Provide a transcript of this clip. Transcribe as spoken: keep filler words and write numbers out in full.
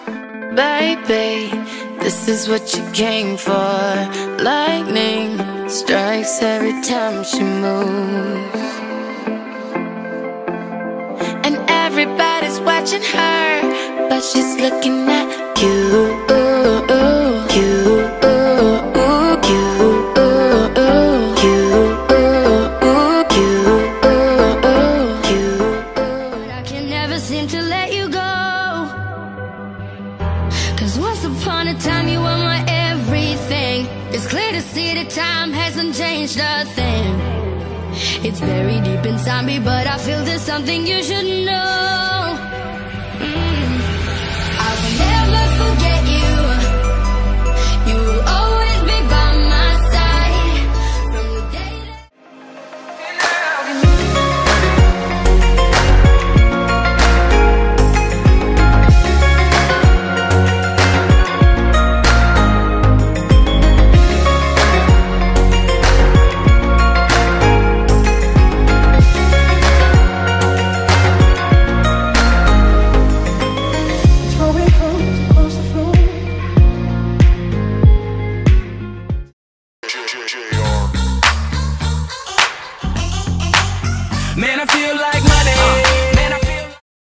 Baby, this is what you came for. Lightning strikes every time she moves, and everybody's watching her, but she's looking at you, you, once upon a time you were my everything. It's clear to see that time hasn't changed a thing. It's buried deep inside me, but I feel there's something you should know. mm. I will never forget you. You will always be by my side from the day that Man, I feel like